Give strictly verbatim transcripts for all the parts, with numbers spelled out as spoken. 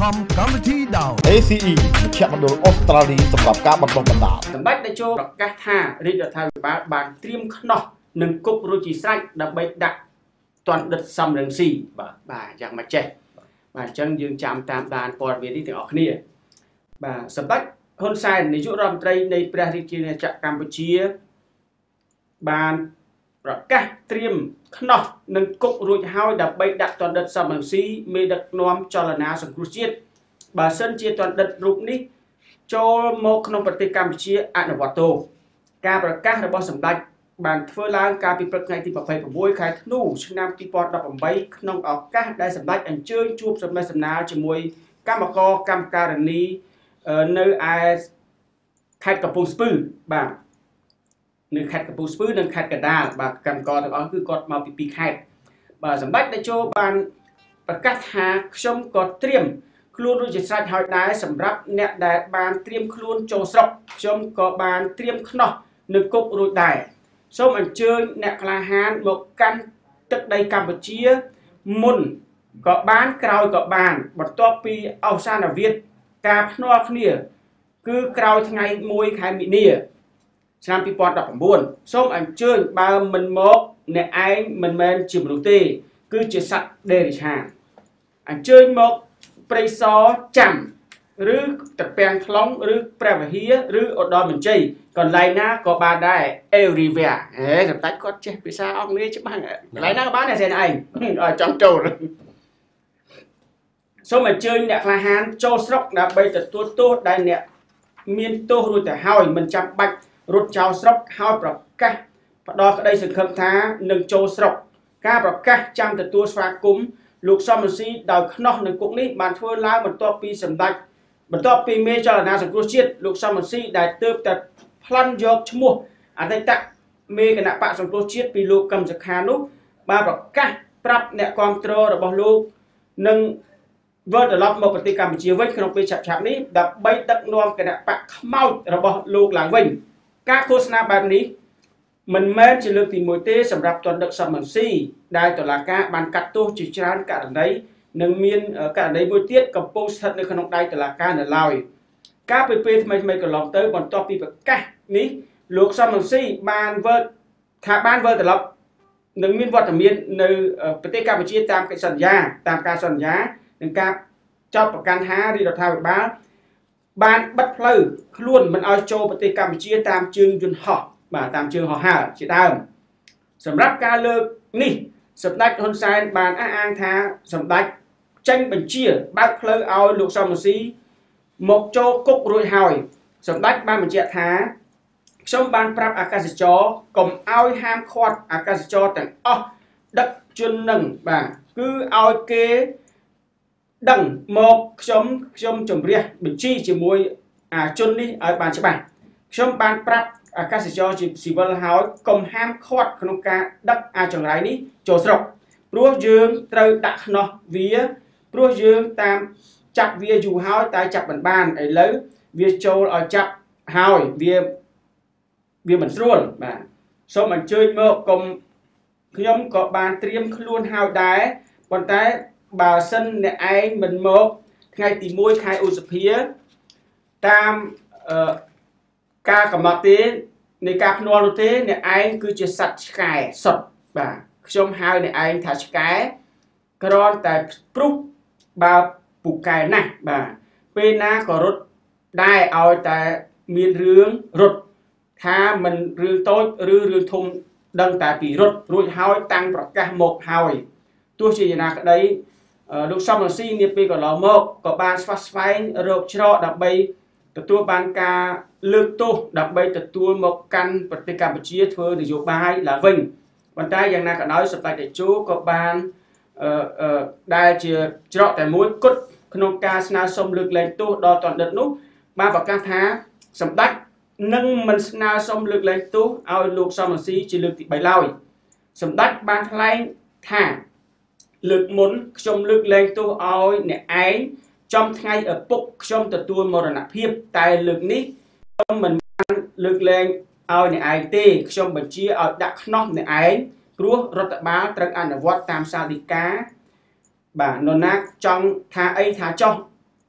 ខំកម្មវិធីដោเอ ซี อี មជ្ឈមណ្ឌលអូស្ត្រាលីសម្រាប់ការបណ្ដុះបណ្ដាលសម្ដេចតេជោប្រកាសថារាជរដ្ឋាភិបាលបានត្រៀមខ្នោះនិងគប់រួចជាស្រេចដើម្បីដាក់ទណ្ឌិតសំរងស៊ីបាទបាទយ៉ាងម៉េចចេះបាទអញ្ចឹងយើងចាំតាមដានព័ត៌មាននេះទាំងអស់គ្នាបាទសម្ដេចហ៊ុនសែននាយករដ្ឋមន្ត្រីនៃព្រះរាជាណាចក្រកម្ពុជាបានប្រកាសត្រៀមខ្នោះនិងគប់រួចហើយដើម្បីដាក់ទណ្ឌិតសំរងស៊ីមេដឹកនាំចលនាសង្គ្រោះជាតិបើសិនជាទណ្ឌិតរូបនេះចូលមកក្នុងប្រទេសកម្ពុជាអនុវត្តទោសការប្រកាសរបស់សម្ដេចបានធ្វើឡើងកាលពីព្រឹកថ្ងៃទីยี่สิบหกខែធ្នូឆ្នាំยี่สิบสิบแปดក្នុងឱកាសដែលសម្ដេចអញ្ជើញជួបសម្ដែងសម្ដាលជាមួយគណៈកម្មការកម្មការនីនៅឯខេត្តកំពង់ស្ពឺបាទនៅខេត្តកំពង់ស្ពឺនិងខេត្តកណ្ដាលបាទកម្មករទាំងអស់គឺគាត់មកពីពីរខេត្តបាទសម្ដេចតេជោបានប្រកាសថាខ្ញុំក៏ត្រៀមខ្លួនរួចជាស្រេចហើយដែរសម្រាប់អ្នកដែលបានត្រៀមខ្លួនចូលស្រុកខ្ញុំក៏បានត្រៀមខ្នោះនិងគប់រួចដែរសូមអញ្ជើញអ្នកក្លាហានមកកាន់ទឹកដីកម្ពុជាមុនក៏បានក្រោយក៏បានបន្ទាប់ពីអវសានវិទ្យការភ្នាល់គ្នាគឺក្រោយថ្ងៃមួយខែមីនាឆ្នាំยี่สิบสิบเก้าសូមអញ្ជើញបើមិនមកអ្នកឯងមិនមែនជាមនុស្សទេគឺជាសត្វដេរិឆានអញ្ជើញមកព្រៃសរចាំឬតពាំងខ្លងឬព្រះវិហារឬឧត្តរមានជ័យកន្លែងណាក៏បានដែរ everywhere ហេសម្ដេចគាត់ចេះភាសាអង់គ្លេសច្បាស់កន្លែងណាក៏បានដែរស្រីឯងឲ្យចង់ចូលសូមអញ្ជើញអ្នកក្លាហានចូលស្រុកដើម្បីទទួលទោសដែលអ្នកមានទោសរួចទៅហើយមិនចាំបាច់រត់ចោលស្រុកហើយប្រកាសផ្ដល់ក្តីសង្ឃឹមថានឹងចូលស្រុកការប្រកាសចាំទទួលស្វាគមន៍លោកសំរងស៊ីដោយខ្នោះនឹងគុកនេះបានធ្វើឡើងបន្ទាប់ពីសម្ដេចបន្ទាប់ពីមេចលនាសង្គ្រោះជាតិលោកសំរងស៊ីដែលទើបតែប្លន់យកឈ្មោះអតីតមេគណៈបកសង្គ្រោះជាតិពីលោកកឹមសុខានោះបានប្រកាសប្រាប់អ្នកគាំទ្ររបស់លោកនឹងវិលត្រឡប់មកប្រទេសកម្ពុជាវិញក្នុងពេលឆាប់ៗនេះដើម្បីដឹកនាំគណៈបកខ្មោចរបស់លោកឡើងវិញការឃោសនាបែបនេះមិនមែនជាលើកទីមួយទេសម្រាប់ទណ្ឌិតសំរងស៊ីដែលតុលាការបានកាត់ទោសជាច្រើនករណីនិងមានករណីមួយទៀតកំពុងស្ថិតនៅក្នុងដៃតុលាការនៅឡើយការពីពេលថ្មីថ្មីកន្លងទៅបន្ទាប់ពីប្រកាសនេះលោកសំរងស៊ីបានវិលថាបានវិលត្រឡប់នឹងមានវត្តមាននៅប្រទេសកម្ពុជាតាមកិច្ចសន្យាតាមការសន្យានិងការចោទប្រកាន់ថារាជរដ្ឋាភិបាលបានបិទផ្លូវខ្លួនមិនឲ្យចូលប្រទេសកម្ពុជាតាមជើងយន្តហោះបាទតាមជើងហោះហើរជាដើមសម្រាប់ការលើកនេះសម្ដេចហ៊ុនសែនបានអះអាងថាសម្ដេចចេញបញ្ជាបើកផ្លូវឲ្យលោកសំរងស៊ីមកចូលគុករួចហើយសម្ដេចបានបញ្ជាក់ថាខ្ញុំបានប្រាប់អាកាសចរកុំឲ្យហាមឃាត់អាកាសចរទាំងអស់ដឹកជននឹងបាទគឺឲ្យគេដឹងមកខ្ញុំខ្ញុំជំរះបញ្ជីជាមួយអាជននេះឲ្យបានច្បាស់ខ្ញុំបានប្រាប់អាកាសចរជាស៊ីវិលហើយកុំហាមឃាត់ក្នុងការដឹកអាចង្រៃនេះចូលស្រុកព្រោះយើងត្រូវដាក់ខ្នោះវាព្រោះយើងតាមចាប់វាយូរហើយតែចាប់មិនបានឥឡូវវាចូលឲ្យចាប់ហើយវាវាមិនស្រួលបាទសូមអញ្ជើញមកកុំខ្ញុំក៏បានត្រៀមខ្លួនហើយដែរប៉ុន្តែបើសិនអ្នកឯងមិនមកថ្ងៃទីមួយខែឧសភាតាមអឺការកំណត់ទេនៃការភ្នាល់នោះទេអ្នកឯងគឺជាសត្វឆ្កែសុទ្ធបាទខ្ញុំហៅអ្នកឯងថាឆ្កែគ្រាន់តែព្រុសបើពូកែណាស់បាទពេលណាក៏រត់ដែរឲ្យតែមានរឿងរត់ថាមិនរឿងតូចឬរឿងធំដឹងតែពីរត់រួចហើយតាំងប្រកាសមកហើយទោះជាយ៉ាងណាក្តីលោកសំរងស៊ីនាពេលកន្លងមកក៏បានស្វាស្វែងរកច្រកដើម្បីទទួលបានការលើកទោសដើម្បីទទួលមកកាន់ប្រទេសកម្ពុជាធ្វើនយោបាយឡើងវិញប៉ុន្តែយ៉ាងណាក៏ដោយសម្ដេចតេជោក៏បានអឺដែលជាច្រកតែមួយគត់ក្នុងការស្នើសុំលើកលែងទោសដល់ទណ្ឌិតនោះបានប្រកាសថាសម្ដេចនឹងមិនស្នើសុំលើកលែងទោសឲ្យលោកសំរងស៊ីជាលើកទីបីឡើយសម្ដេចបានថ្លែងថាលើកមុនខ្ញុំលើកលែងទោសឲ្យអ្នកឯងចំថ្ងៃឪពុកខ្ញុំទទួលមរណភាពតែលើកនេះខ្ញុំមិនបានលើកលែងឲ្យអ្នកឯងទេខ្ញុំបញ្ជាឲ្យដាក់ខ្នោះអ្នកឯងព្រោះរដ្ឋបាលត្រូវអនុវត្តតាមសាលដីកាបាទនរណាចង់ថាអីថាចោះ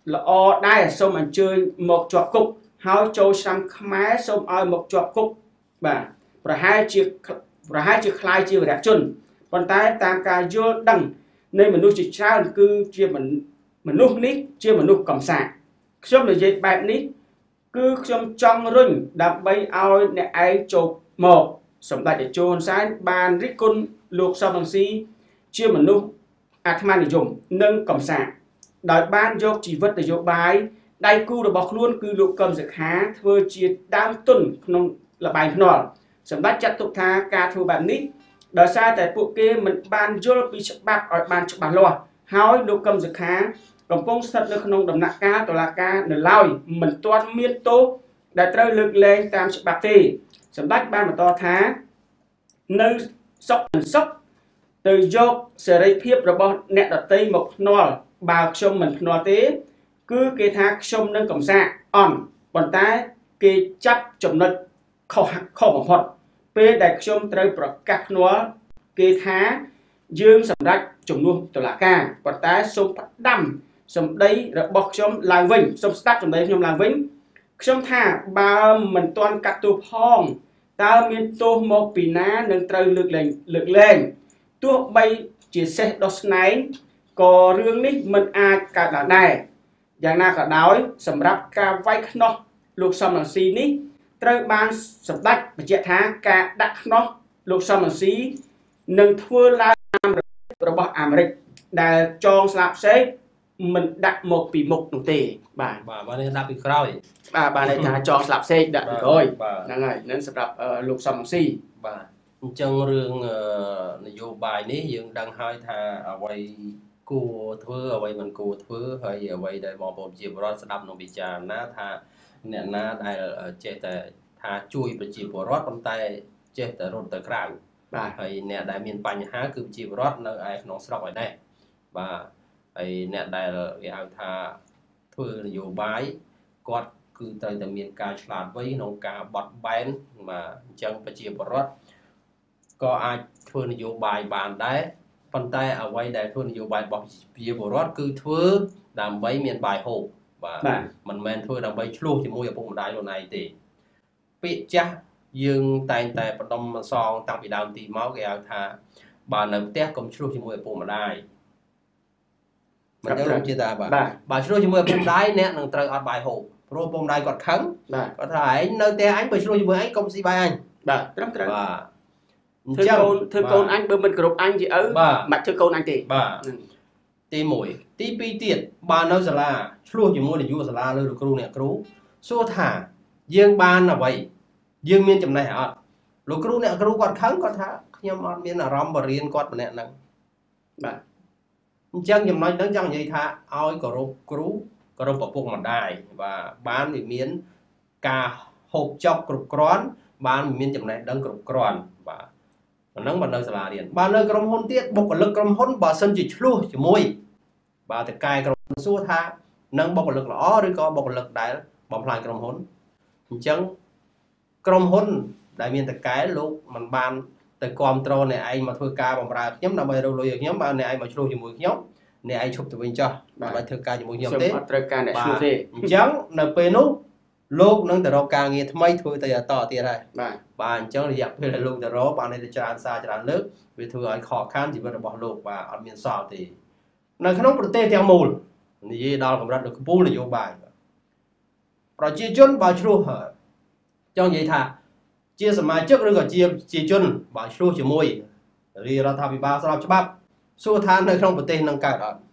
ល្អដែរសូមអញ្ជើញមកជាប់គុកហើយចូលឆ្នាំខ្មែរសូមឲ្យមកជាប់គុកបាទប្រហែលជាប្រហែលជាខ្លាយជាវរៈជនប៉ុន្តែតាមការយល់ដឹងនៃមនុស្សជាច្រើនគឺជាមនុស្សនេះជាមនុស្សកំសាកខ្ញុំនិយាយបែបនេះគឺខ្ញុំចង់រុញដើម្បីឲ្យអ្នកឯងចូលមកសម្ដេចតេជោហ៊ុនសែនបានរិះគន់លោកសំរងស៊ីជាមនុស្សអាត្មានិយមនិងកំសាកដោយបានយកជីវិតនយោបាយដៃគូរបស់ខ្លួនគឺលោកកឹមសុខាធ្វើជាដើមទុនក្នុងលបែងភ្នាល់សម្ដេចចាត់ទុកថាការធ្វើបែបនេះដោយសារតែពួកគេមិនបានយល់ពីច្បាប់ឲ្យបានច្បាស់លាស់ហើយលោកកឹមសុខាកំពុងស្ថិតនៅក្នុងដំណាក់កាលតុលាការនៅឡើយមិនទាន់មានទោសដែលត្រូវលើកលែងតាមច្បាប់ទេសម្ដេចបានបន្តថានៅសុកមិនសុកទៅយកសេរីភាពរបស់អ្នកដទៃមកភ្នាល់បើខ្ញុំមិនភ្នាល់ទេគឺគេថាខ្ញុំនឹងកំសាកអន់ប៉ុន្តែគេចាប់ចំណុចខុសខុសបំផុតពេលដែលខ្ញុំត្រូវប្រកាសភ្នាល់គេថាយើងសម្រាប់ជំនួសតុលាការប៉ុន្តែសូមផ្ដាំសម្ដីរបស់ខ្ញុំឡើងវិញសូមស្ដាប់សម្ដីខ្ញុំឡើងវិញខ្ញុំថាបើមិនទាន់កាត់ទោសផងតើមានទោសមកពីណានឹងត្រូវលើកលែងលើកលែងទោះបីជាសេះដោះស្នែងក៏រឿងនេះមិនអាចកើតឡើងដែរយ៉ាងណាក៏ដោយសម្រាប់ការវាយខ្នោះលោកសំរងស៊ីនេះត្រូវបានសម្ដេចបញ្ជាក់ថាការដាក់ខ្នោះលោកសំរងស៊ីនឹងធ្វើឡើងតាមរបស់អាមេរិកដែលចងស្លាកផ្សេងមិនដាក់មកពីមុខនោះទេបាទបាទបានដាក់ពីក្រោយបាទបានន័យថាចងស្លាកផ្សេងដាក់ពីក្រោយហ្នឹងហើយនឹងសម្រាប់លោកសំរងស៊ីបាទអញ្ចឹងរឿងនយោបាយនេះយើងដឹងហើយថាអ្វីគួរធ្វើអ្វីមិនគួរធ្វើហើយអ្វីដែលបងប្អូនជាពលរដ្ឋស្ដាប់នឹងពិចារណាថាអ្នកណាដែលចេះតែថាជួយប្រជាពលរដ្ឋប៉ុន្តែចេះតែរត់ទៅក្រៅបាទហើយអ្នកដែលមានបញ្ហាគឺប្រជាពលរដ្ឋនៅឯក្នុងស្រុកឯនេះបាទហើយអ្នកដែលគេហៅថាធ្វើនយោបាយគាត់គឺត្រូវតែមានការឆ្លាតវៃក្នុងការបត់បែនបាទអញ្ចឹងប្រជាពលរដ្ឋក៏អាចធ្វើនយោបាយបានដែរប៉ុន្តែអ្វីដែលធ្វើនយោបាយរបស់ប្រជាពលរដ្ឋគឺធ្វើដើម្បីមានបាយហូបបាទមិនមែនធ្វើដើម្បីឆ្លោះជាមួយឪពុកម្ដាយខ្លួនឯងទេពាក្យចាស់យើងតែងតែបដុំសងតាំងពីដើមទីមកគេហៅថាបើនៅផ្ទះកុំឆ្លោះជាមួយឪពុកម្ដាយមិនដឹងលោកជាតាបាទបើឆ្លោះជាមួយឪពុកម្ដាយអ្នកនឹងត្រូវអត់បាយហូបព្រោះឪពុកម្ដាយគាត់ខឹងគាត់ថាឯងនៅផ្ទះអញបើឆ្លោះជាមួយឯងកុំស៊ីបាយអញបាទត្រឹមត្រូវបាទធ្វើកូនធ្វើកូនអញបើមិនគោរពអញជាឪមិនធ្វើកូនអញទេបាទទីមួយទីពីរទៀតបើនៅសាលាឆ្លោះជាមួយនាយកសាលាឬគ្រូអ្នកគ្រូសួរថាយើងបានអ្វីយើងមានចំណេះអត់លោកគ្រូអ្នកគ្រូគាត់ខឹងគាត់ថាខ្ញុំអត់មានអារម្មណ៍បរៀនគាត់ម្នាក់ហ្នឹងបាទអញ្ចឹងចំណុចហ្នឹងចង់និយាយថាឲ្យគោរពគ្រូគោរពឪពុកម្ដាយបាទបានវាមានការហូបចុកគ្រប់គ្រាន់បានមានចំណេះដឹងគ្រប់គ្រាន់បាទអាហ្នឹងបើនៅសាលារៀនបើនៅក្រុមហ៊ុនទៀតបុគ្គលិកក្រុមហ៊ុនបើសិនជាឆ្លោះជាមួយបាទតកែក្រុមហ៊ុនសួរថានឹងបុគ្គលិកល្អឬក៏បុគ្គលិកដែលបំផ្លាញក្រុមហ៊ុនអញ្ចឹងក្រុមហ៊ុនដែលមានតកែលោកមិនបានទៅគ្រប់គ្រងអ្នកឯងមកធ្វើការបម្រើខ្ញុំដើម្បីរកលុយឲ្យខ្ញុំបើអ្នកឯងមកឆ្លោះជាមួយខ្ញុំអ្នកឯងឈប់ទៅវិញចុះបាទធ្វើការជាមួយខ្ញុំទេអត់ត្រូវការអ្នកឆ្លោះទេអញ្ចឹងនៅពេលនោះលោកនឹងទៅរកការងារថ្មីធ្វើទៅតទៀតហើយបាទបាទអញ្ចឹងរយៈពេលដែលលោកទៅរកបានទៅច្រើនសារច្រើនលើកវាធ្វើឲ្យខកខានជីវិតរបស់លោកបាទអត់មានសល់ទេនៅក្នុងប្រទេសទាំងមូលនិយាយដល់កម្រិតនៅកំពូលនយោបាយប្រជាជនបើឆ្លោះចង់និយាយថាជាសមាជិកឬក៏ជាជាជនបើឆ្លោះជាមួយរាជរដ្ឋាភិបាលស្របច្បាប់សួរថានៅក្នុងប្រទេសនឹងកើតអត់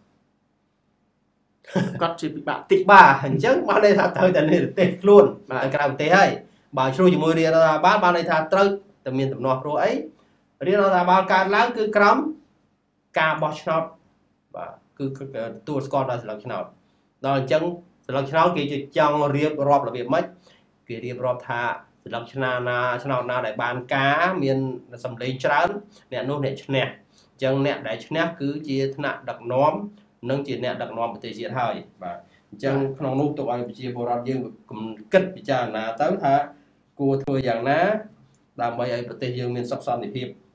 គាត់ជាពិបាកតិចបាទអញ្ចឹងបានន័យថាត្រូវតែនៅប្រទេសខ្លួននៅក្រៅប្រទេសហើយបើឆ្លោះជាមួយរាជរដ្ឋាភិបាលបានន័យថាត្រូវតែមានដំណោះព្រោះអីរាជរដ្ឋាភិបាលកើតឡើងគឺក្រោមការបោះឆ្នោតបាទគឺទទួលស្គាល់ដោយស្លឹកឆ្នោតដល់អញ្ចឹងស្លឹកឆ្នោតគេចង់រៀបរាប់របៀបម៉េចគេរៀបរាប់ថាស្លឹកឆ្នោតណាឆ្នោតណាដែលបានការមានសម្លេងច្រើនអ្នកនោះអ្នកឈ្នះអញ្ចឹងអ្នកដែលឈ្នះគឺជាថ្នាក់ដឹកនាំនិងជាអ្នកដឹកនាំប្រទេសជាតិហើយបាទអញ្ចឹងក្នុងនោះទុកឲ្យប្រជាពលរដ្ឋយើងគិតពិចារណាទៅថាគួរធ្វើយ៉ាងណាដើម្បីឲ្យប្រទេសយើងមានសុខសន្តិភាព